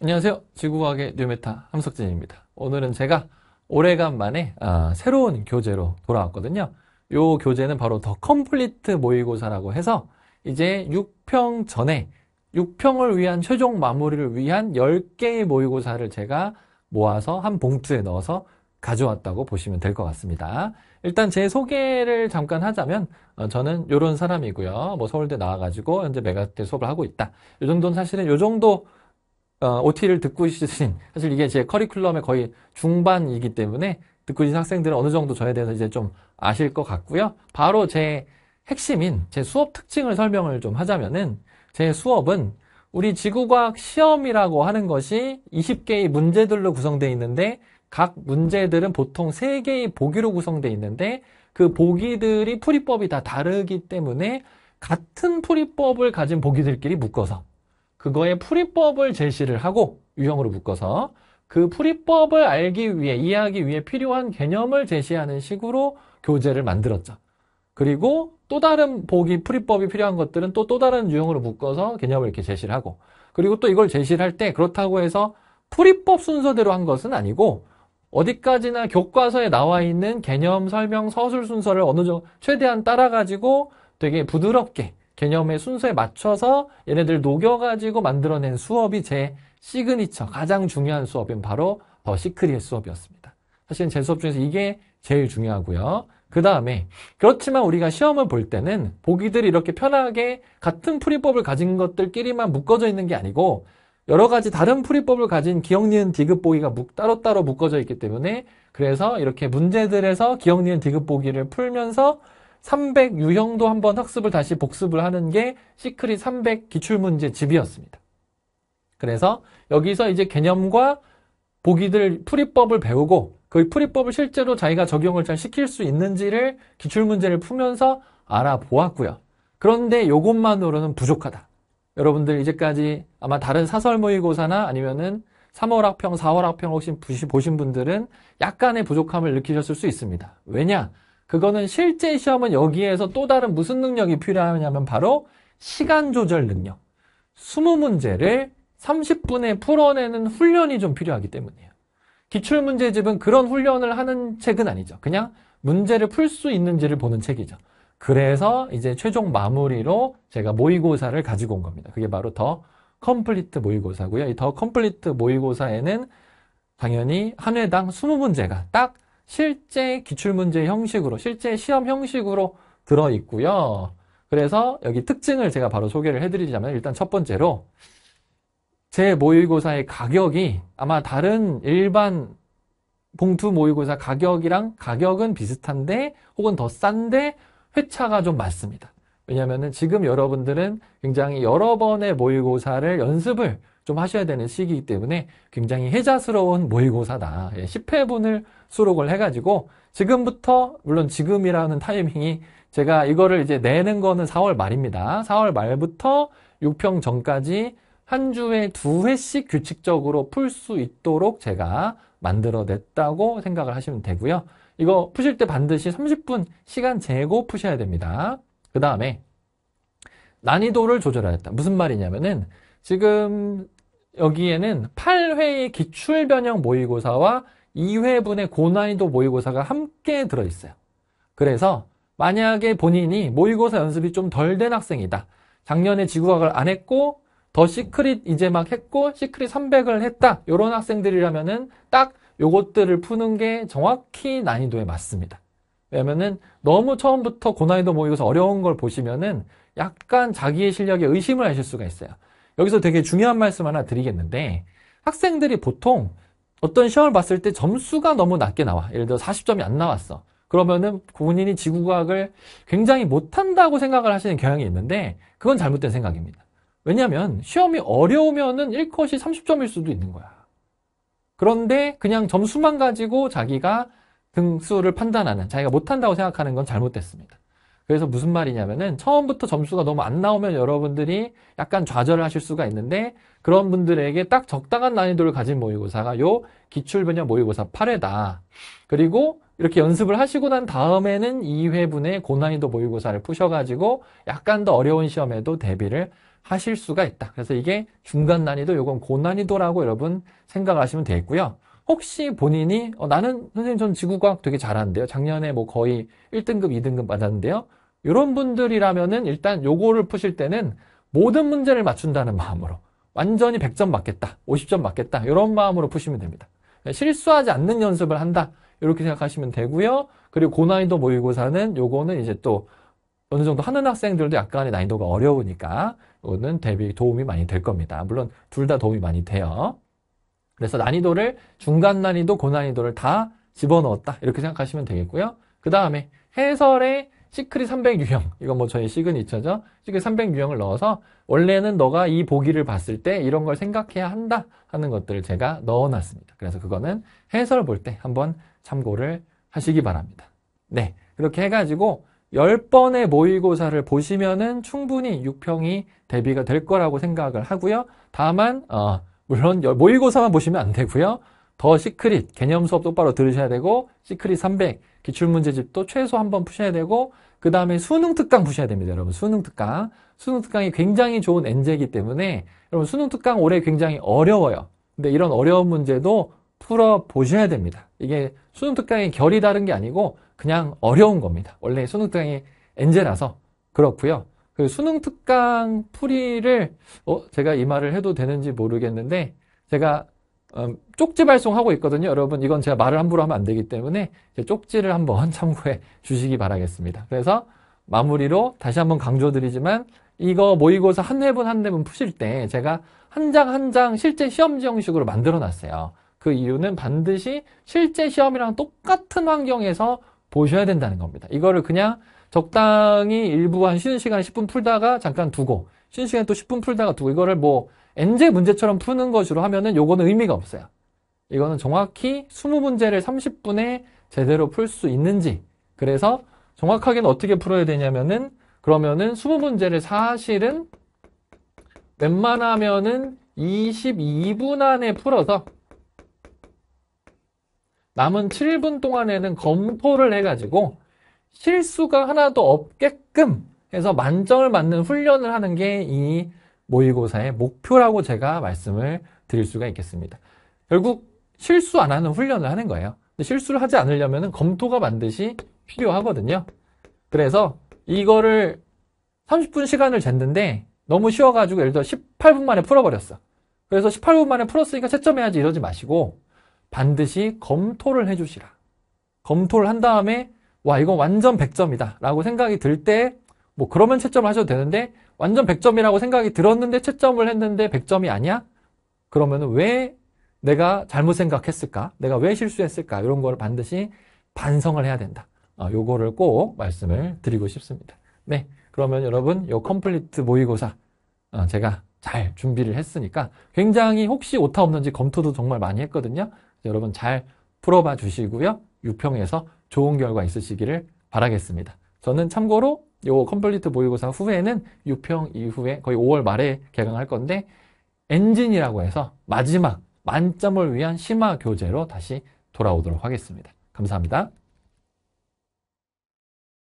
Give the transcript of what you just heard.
안녕하세요. 지구과학의 뉴메타 함석진입니다. 오늘은 제가 오래간만에 새로운 교재로 돌아왔거든요. 요 교재는 바로 더 컴플리트 모의고사라고 해서 이제 6평 전에 6평을 위한 최종 마무리를 위한 10개의 모의고사를 제가 모아서 한 봉투에 넣어서 가져왔다고 보시면 될 것 같습니다. 일단 제 소개를 잠깐 하자면 저는 요런 사람이고요. 뭐 서울대 나와가지고 현재 메가스터 수업을 하고 있다. 요 정도는 사실은 요 정도 OT를 듣고 있으신, 사실 이게 제 커리큘럼의 거의 중반이기 때문에 듣고 있는 학생들은 어느 정도 저에 대해서 이제 좀 아실 것 같고요. 바로 제 핵심인 제 수업 특징을 설명을 좀 하자면은, 제 수업은 우리 지구과학 시험이라고 하는 것이 20개의 문제들로 구성되어 있는데, 각 문제들은 보통 3개의 보기로 구성되어 있는데, 그 보기들이 풀이법이 다 다르기 때문에 같은 풀이법을 가진 보기들끼리 묶어서 그거의 풀이법을 제시를 하고, 유형으로 묶어서 그 풀이법을 알기 위해, 이해하기 위해 필요한 개념을 제시하는 식으로 교재를 만들었죠. 그리고 또 다른 보기 풀이법이 필요한 것들은 또 다른 유형으로 묶어서 개념을 이렇게 제시를 하고, 그리고 또 이걸 제시를 할 때 그렇다고 해서 풀이법 순서대로 한 것은 아니고, 어디까지나 교과서에 나와 있는 개념 설명 서술 순서를 어느 정도 최대한 따라가지고 되게 부드럽게 개념의 순서에 맞춰서 얘네들 녹여가지고 만들어낸 수업이 제 시그니처, 가장 중요한 수업인 바로 더 시크릿 수업이었습니다. 사실은 제 수업 중에서 이게 제일 중요하고요. 그 다음에 그렇지만 우리가 시험을 볼 때는 보기들이 이렇게 편하게 같은 풀이법을 가진 것들끼리만 묶어져 있는 게 아니고, 여러 가지 다른 풀이법을 가진 기억, 니은, 디귿 보기가 따로따로 묶어져 있기 때문에, 그래서 이렇게 문제들에서 기억, 니은, 디귿 보기를 풀면서 300 유형도 한번 학습을 다시 복습을 하는 게 시크릿 300 기출문제 집이었습니다. 그래서 여기서 이제 개념과 보기들 풀이법을 배우고, 그 풀이법을 실제로 자기가 적용을 잘 시킬 수 있는지를 기출문제를 풀면서 알아보았고요. 그런데 이것만으로는 부족하다. 여러분들 이제까지 아마 다른 사설 모의고사나 아니면은 3월 학평, 4월 학평 혹시 보신 분들은 약간의 부족함을 느끼셨을 수 있습니다. 왜냐? 그거는 실제 시험은 여기에서 또 다른 무슨 능력이 필요하냐면 바로 시간 조절 능력. 20문제를 30분에 풀어내는 훈련이 좀 필요하기 때문이에요. 기출문제집은 그런 훈련을 하는 책은 아니죠. 그냥 문제를 풀 수 있는지를 보는 책이죠. 그래서 이제 최종 마무리로 제가 모의고사를 가지고 온 겁니다. 그게 바로 더 컴플리트 모의고사고요. 이 더 컴플리트 모의고사에는 당연히 한 회당 20문제가 딱 실제 기출문제 형식으로, 실제 시험 형식으로 들어있고요. 그래서 여기 특징을 제가 바로 소개를 해드리자면, 일단 첫 번째로 제 모의고사의 가격이 아마 다른 일반 봉투 모의고사 가격은 비슷한데 혹은 더 싼데 회차가 좀 많습니다. 왜냐하면 지금 여러분들은 굉장히 여러 번의 모의고사를 연습을 좀 하셔야 되는 시기이기 때문에 굉장히 혜자스러운 모의고사다. 10회분을 수록을 해가지고 지금부터, 물론 지금이라는 타이밍이 제가 이거를 이제 내는 거는 4월 말입니다. 4월 말부터 6평 전까지 한 주에 2회씩 규칙적으로 풀 수 있도록 제가 만들어냈다고 생각을 하시면 되고요. 이거 푸실 때 반드시 30분 시간 재고 푸셔야 됩니다. 그 다음에 난이도를 조절하였다. 무슨 말이냐면은 지금 여기에는 8회의 기출변형 모의고사와 2회분의 고난이도 모의고사가 함께 들어있어요. 그래서 만약에 본인이 모의고사 연습이 좀 덜 된 학생이다. 작년에 지구과학을 안 했고 더 시크릿 이제 막 했고 시크릿 300을 했다. 이런 학생들이라면은 딱 요것들을 푸는 게 정확히 난이도에 맞습니다. 왜냐면은 너무 처음부터 고난이도 모의고사 어려운 걸 보시면은 약간 자기의 실력에 의심을 하실 수가 있어요. 여기서 되게 중요한 말씀 하나 드리겠는데, 학생들이 보통 어떤 시험을 봤을 때 점수가 너무 낮게 나와. 예를 들어 40점이 안 나왔어. 그러면은 본인이 지구과학을 굉장히 못한다고 생각을 하시는 경향이 있는데, 그건 잘못된 생각입니다. 왜냐면 시험이 어려우면은 1컷이 30점일 수도 있는 거야. 그런데 그냥 점수만 가지고 자기가 등수를 판단하는, 자기가 못한다고 생각하는 건 잘못됐습니다. 그래서 무슨 말이냐면은 처음부터 점수가 너무 안 나오면 여러분들이 약간 좌절을 하실 수가 있는데, 그런 분들에게 딱 적당한 난이도를 가진 모의고사가 요 기출변형 모의고사 8회다. 그리고 이렇게 연습을 하시고 난 다음에는 2회분의 고난이도 모의고사를 푸셔가지고 약간 더 어려운 시험에도 대비를 하실 수가 있다. 그래서 이게 중간 난이도, 요건 고난이도라고 여러분 생각하시면 되겠고요. 혹시 본인이 나는 선생님 전 지구과학 되게 잘하는데요. 작년에 뭐 거의 1등급, 2등급 받았는데요. 이런 분들이라면은 일단 요거를 푸실 때는 모든 문제를 맞춘다는 마음으로 완전히 100점 맞겠다, 50점 맞겠다 이런 마음으로 푸시면 됩니다. 실수하지 않는 연습을 한다 이렇게 생각하시면 되고요. 그리고 고난이도 모의고사는 요거는 이제 또 어느 정도 하는 학생들도 약간의 난이도가 어려우니까 이거는 대비 도움이 많이 될 겁니다. 물론 둘 다 도움이 많이 돼요. 그래서 난이도를 중간 난이도, 고난이도를 다 집어넣었다 이렇게 생각하시면 되겠고요. 그 다음에 해설에 시크릿 300 유형, 이건 뭐 저희 시그니처죠. 시크릿 300 유형을 넣어서 원래는 너가 이 보기를 봤을 때 이런 걸 생각해야 한다 하는 것들을 제가 넣어놨습니다. 그래서 그거는 해설 볼 때 한번 참고를 하시기 바랍니다. 네, 그렇게 해가지고 10번의 모의고사를 보시면은 충분히 6평이 대비가 될 거라고 생각을 하고요. 다만 물론 모의고사만 보시면 안 되고요. 더 시크릿 개념 수업 똑바로 들으셔야 되고 시크릿 300 기출문제집도 최소 한번 푸셔야 되고 그 다음에 수능 특강 푸셔야 됩니다. 여러분 수능 특강. 수능 특강이 굉장히 좋은 엔제이기 때문에 여러분 수능 특강 올해 굉장히 어려워요. 근데 이런 어려운 문제도 풀어보셔야 됩니다. 이게 수능 특강의 결이 다른 게 아니고 그냥 어려운 겁니다. 원래 수능 특강이 엔제라서 그렇고요. 그 수능 특강 풀이를 제가 이 말을 해도 되는지 모르겠는데 제가 쪽지 발송하고 있거든요. 여러분 이건 제가 말을 함부로 하면 안 되기 때문에 쪽지를 한번 참고해 주시기 바라겠습니다. 그래서 마무리로 다시 한번 강조드리지만 이거 모의고사 한 회분 한 회분 푸실 때 제가 한 장 한 장 실제 시험지 형식으로 만들어 놨어요. 그 이유는 반드시 실제 시험이랑 똑같은 환경에서 보셔야 된다는 겁니다. 이거를 그냥 적당히 일부 한 쉬는 시간에 10분 풀다가 잠깐 두고 쉬는 시간에 또 10분 풀다가 두고 이거를 뭐 엔제 문제처럼 푸는 것으로 하면은 요거는 의미가 없어요. 이거는 정확히 20문제를 30분에 제대로 풀 수 있는지 그래서 정확하게는 어떻게 풀어야 되냐면은 그러면은 20문제를 사실은 웬만하면은 22분 안에 풀어서 남은 7분 동안에는 검토를 해가지고 실수가 하나도 없게끔 해서 만점을 맞는 훈련을 하는 게 이 모의고사의 목표라고 제가 말씀을 드릴 수가 있겠습니다. 결국 실수 안 하는 훈련을 하는 거예요. 근데 실수를 하지 않으려면 검토가 반드시 필요하거든요. 그래서 이거를 30분 시간을 쟀는데 너무 쉬워가지고 예를 들어 18분 만에 풀어버렸어. 그래서 18분 만에 풀었으니까 채점해야지 이러지 마시고 반드시 검토를 해주시라. 검토를 한 다음에 와 이건 완전 100점이다 라고 생각이 들 때 뭐 그러면 채점을 하셔도 되는데 완전 100점이라고 생각이 들었는데 채점을 했는데 100점이 아니야? 그러면 왜 내가 잘못 생각했을까? 내가 왜 실수했을까? 이런 걸 반드시 반성을 해야 된다. 요거를 꼭 말씀을 드리고 싶습니다. 네, 그러면 여러분 요 컴플리트 모의고사 제가 잘 준비를 했으니까 굉장히 혹시 오타 없는지 검토도 정말 많이 했거든요. 여러분 잘 풀어봐 주시고요. 유평에서 좋은 결과 있으시기를 바라겠습니다. 저는 참고로 요 컴플리트 모의고사 후에는 유평 이후에 거의 5월 말에 개강할 건데 엔진이라고 해서 마지막 만점을 위한 심화 교재로 다시 돌아오도록 하겠습니다. 감사합니다.